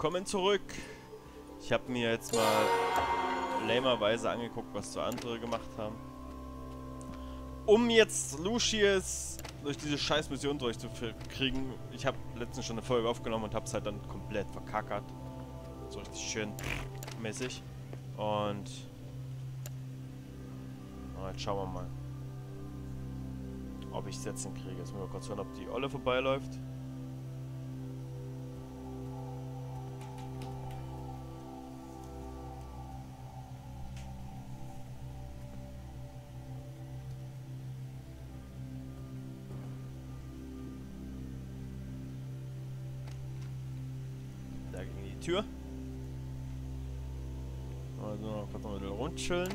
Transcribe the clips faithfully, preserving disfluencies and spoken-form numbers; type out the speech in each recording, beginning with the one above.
Willkommen zurück. Ich habe mir jetzt mal lamerweise angeguckt, was so andere gemacht haben. Um jetzt Lucius durch diese scheiß Mission durchzukriegen. Ich habe letztens schon eine Folge aufgenommen und habe es halt dann komplett verkackert. So richtig schön mäßig. Und na, jetzt schauen wir mal, ob ich es jetzt hinkriege. Jetzt müssen wir kurz hören, ob die Olle vorbeiläuft. Da ging die Tür. Also noch kurz noch ein bisschen rundschillen.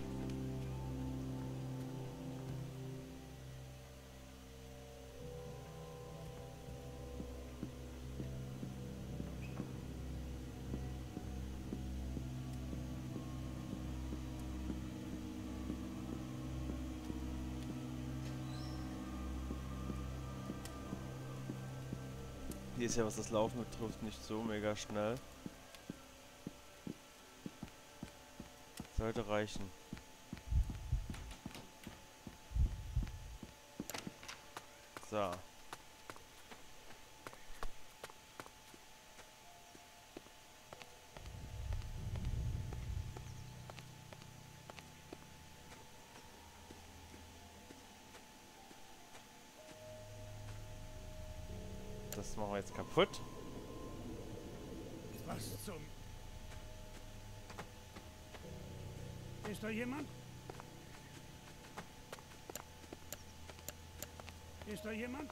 Hier ist ja, was das Laufen betrifft, nicht so mega schnell. Sollte reichen. So. Das machen wir jetzt kaputt. Was zum... Ist da jemand? Ist da jemand?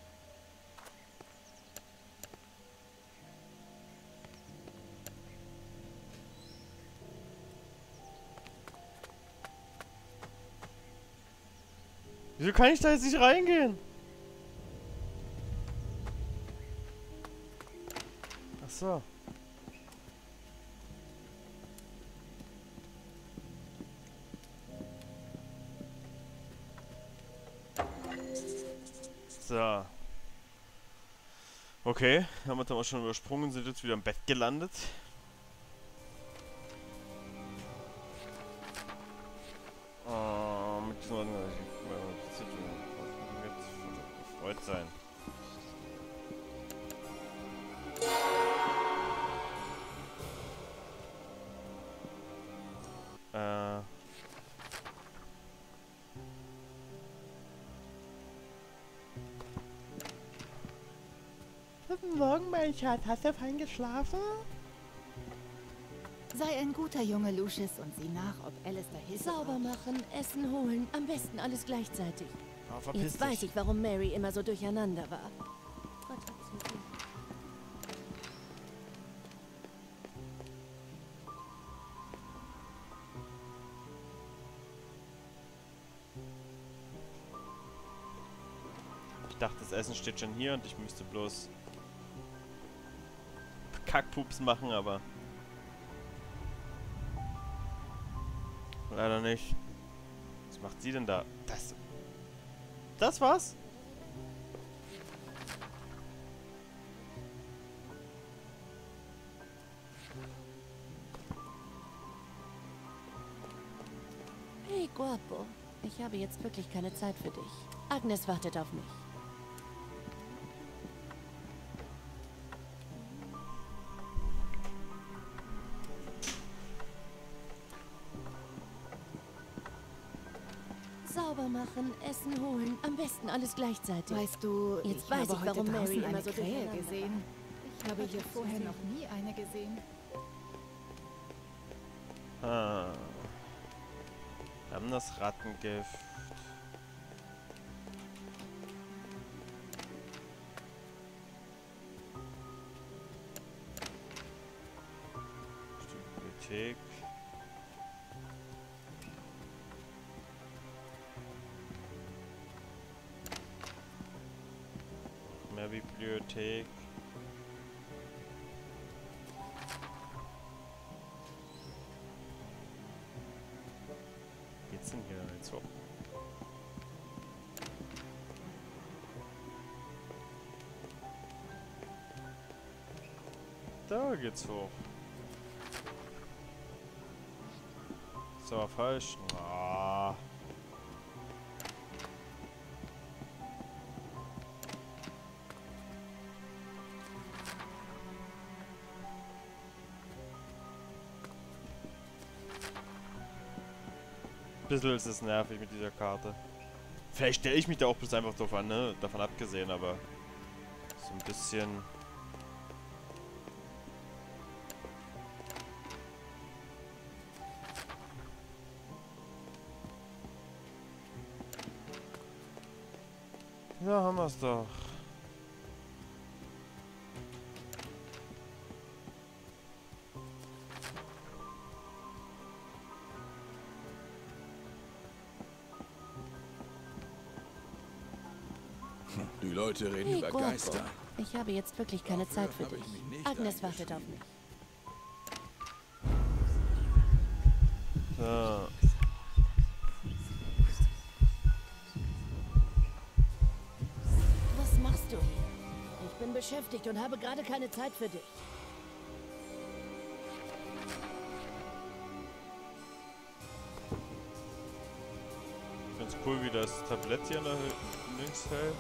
Wieso kann ich da jetzt nicht reingehen? Ach so. So. Okay, haben wir dann auch schon übersprungen, sind jetzt wieder im Bett gelandet. Oh, mit diesem gefreut sein. Äh. Guten Morgen, mein Schatz. Hast du fein geschlafen? Sei ein guter Junge, Lucius, und sieh nach, ob Alice da Hilfe Sauber braucht. machen, Essen holen, am besten alles gleichzeitig. Oh, verpiss Jetzt weiß dich. ich, warum Mary immer so durcheinander war. Gott hat sie lieb. Ich dachte, das Essen steht schon hier und ich müsste bloß Kackpups machen, aber leider nicht. Was macht sie denn da? Das. Das war's? Hey, Guapo. Ich habe jetzt wirklich keine Zeit für dich. Agnes wartet auf mich. Sauber machen, Essen holen, am besten alles gleichzeitig. Weißt du, Jetzt ich weiß habe ich, heute warum Mary draußen immer eine so Krähe durcheinander gesehen. Ich habe hier Gott, vorher Susi. noch nie eine gesehen. Ah. Wir haben das Rattengift. Bibliothek. Mehr Bibliothek. Geht's denn hier jetzt hoch? Da geht's hoch. Ist aber falsch. Ah. Bisschen ist es nervig mit dieser Karte. Vielleicht stelle ich mich da auch bloß einfach drauf an, ne? Davon abgesehen, aber so ein bisschen. Ja, haben wir's doch. Die Leute reden Hey, über Guapo. Geister. Ich habe jetzt wirklich keine Dafür Zeit für habe dich. ich mich nicht Agnes wartet auf eingeschrieben. mich. So. Was machst du hier? Ich bin beschäftigt und habe gerade keine Zeit für dich. Ganz cool, wie das Tablett hier nach links hält.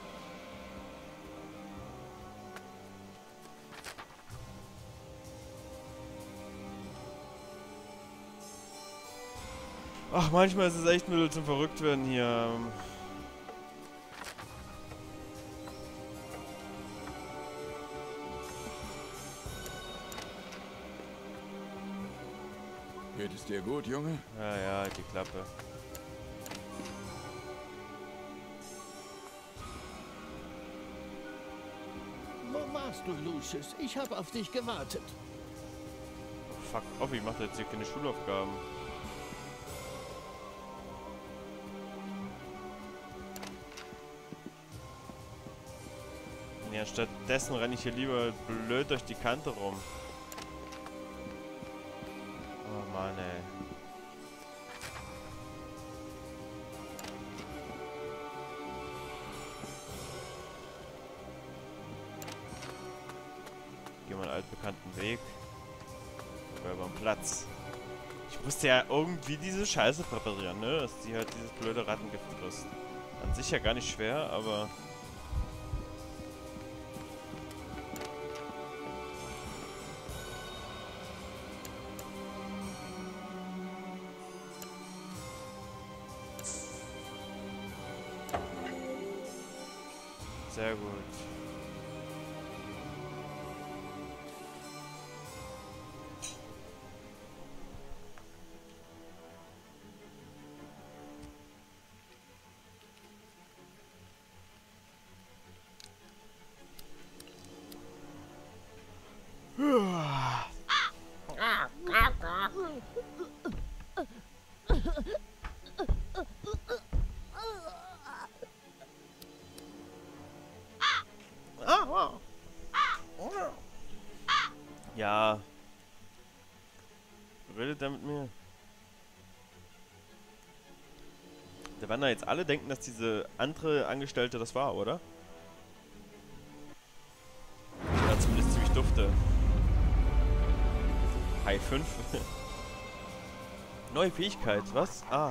Ach, manchmal ist es echt Mittel zum Verrücktwerden hier. Geht es dir gut, Junge? Ja, ja, die Klappe. Wo warst du, Lucius? Ich habe auf dich gewartet. Oh, fuck off, ich mache jetzt hier keine Schulaufgaben. Ja, stattdessen renne ich hier lieber blöd durch die Kante rum. Oh Mann, ey. Geh mal einen altbekannten Weg. Aber über den Platz. Ich musste ja irgendwie diese Scheiße präparieren, ne? Dass die halt dieses blöde Rattengift frisst. An sich ja gar nicht schwer, aber... Sehr gut. Ja. Redet der mit mir? Da werden da jetzt alle denken, dass diese andere Angestellte das war, oder? Ja, zumindest ziemlich dufte. High fünf. Neue Fähigkeit, was? Ah.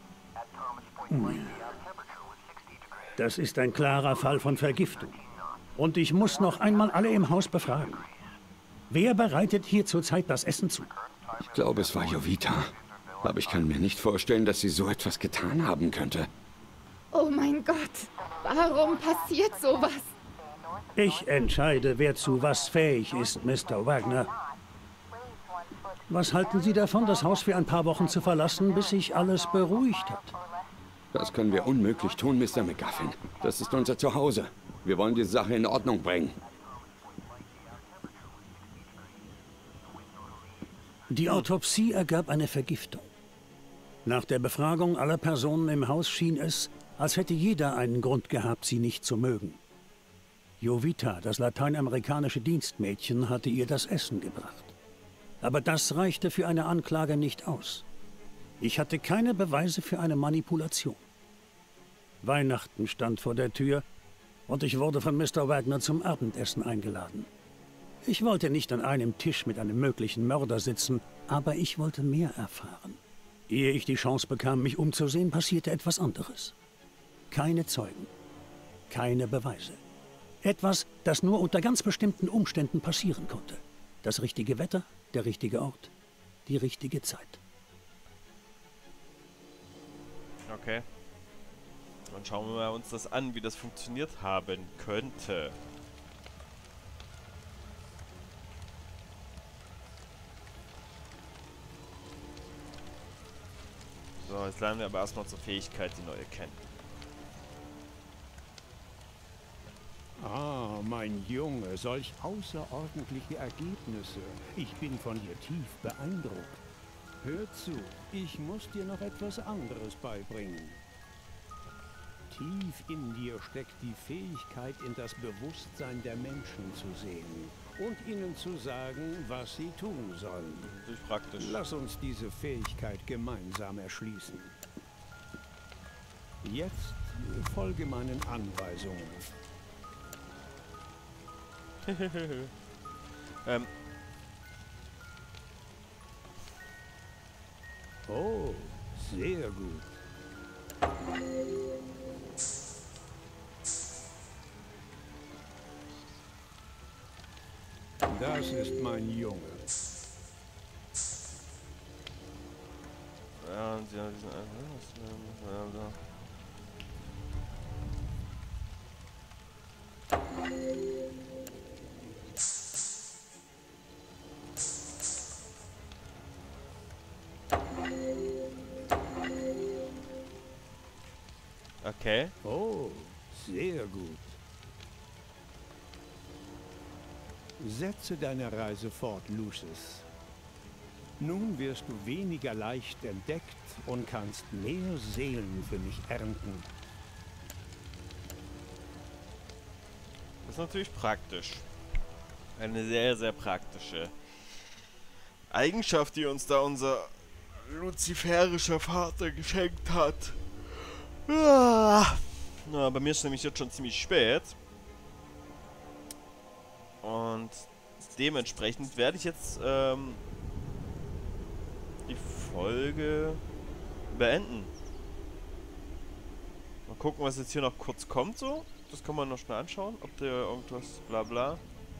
Das ist ein klarer Fall von Vergiftung. Und ich muss noch einmal alle im Haus befragen. Wer bereitet hier zurzeit das Essen zu? Ich glaube, es war Jovita. Aber ich kann mir nicht vorstellen, dass sie so etwas getan haben könnte. Oh mein Gott, warum passiert sowas? Ich entscheide, wer zu was fähig ist, Mister Wagner. Was halten Sie davon, das Haus für ein paar Wochen zu verlassen, bis sich alles beruhigt hat? Das können wir unmöglich tun, Mister McGuffin. Das ist unser Zuhause. Wir wollen die Sache in Ordnung bringen. Die Autopsie ergab eine Vergiftung. Nach der Befragung aller Personen im Haus schien es, als hätte jeder einen Grund gehabt, sie nicht zu mögen. Jovita, das lateinamerikanische Dienstmädchen, hatte ihr das Essen gebracht. Aber das reichte für eine Anklage nicht aus. Ich hatte keine Beweise für eine Manipulation. Weihnachten stand vor der Tür und ich wurde von Mister Wagner zum Abendessen eingeladen. Ich wollte nicht an einem Tisch mit einem möglichen Mörder sitzen, aber ich wollte mehr erfahren. Ehe ich die Chance bekam, mich umzusehen, passierte etwas anderes. Keine Zeugen, keine Beweise. Etwas, das nur unter ganz bestimmten Umständen passieren konnte. Das richtige Wetter, der richtige Ort, die richtige Zeit. Okay. Dann schauen wir uns das an, wie das funktioniert haben könnte. So, jetzt lernen wir aber erstmal zur Fähigkeit die neue kennen. Ah, mein Junge, solch außerordentliche Ergebnisse. Ich bin von dir tief beeindruckt. Hör zu, ich muss dir noch etwas anderes beibringen. Tief in dir steckt die Fähigkeit, in das Bewusstsein der Menschen zu sehen und ihnen zu sagen, was sie tun sollen. Natürlich praktisch. Lass uns diese Fähigkeit gemeinsam erschließen. Jetzt folge meinen Anweisungen. ähm. Oh, sehr gut. Das ist mein Junge. Ja, und ja, diesen ja, ja. Okay. Oh, sehr gut. Setze deine Reise fort, Lucius. Nun wirst du weniger leicht entdeckt und kannst mehr Seelen für mich ernten. Das ist natürlich praktisch. Eine sehr, sehr praktische Eigenschaft, die uns da unser luziferischer Vater geschenkt hat. Ah. Na, bei mir ist nämlich jetzt schon ziemlich spät. Und dementsprechend werde ich jetzt ähm, die Folge beenden. Mal gucken, was jetzt hier noch kurz kommt so. Das kann man noch schnell anschauen, ob da irgendwas bla bla.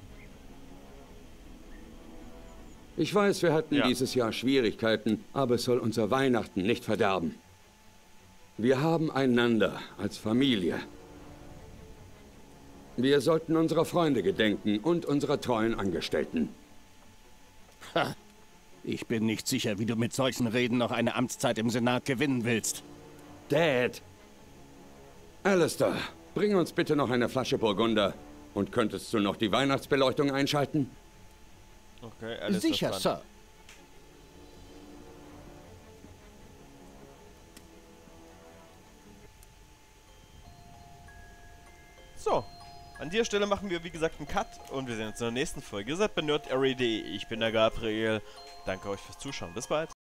Ich weiß, wir hatten Ja. dieses Jahr Schwierigkeiten, aber es soll unser Weihnachten nicht verderben. Wir haben einander als Familie. Wir sollten unserer Freunde gedenken und unserer treuen Angestellten. Ha. Ich bin nicht sicher, wie du mit solchen Reden noch eine Amtszeit im Senat gewinnen willst. Dad! Alistair, bring uns bitte noch eine Flasche Burgunder. Und könntest du noch die Weihnachtsbeleuchtung einschalten? Okay, alles Sicher, dran. Sir. So, an dieser Stelle machen wir wie gesagt einen Cut und wir sehen uns in der nächsten Folge. Ihr seid bei nerd area punkt de. Ich bin der Gabriel. Danke euch fürs Zuschauen. Bis bald.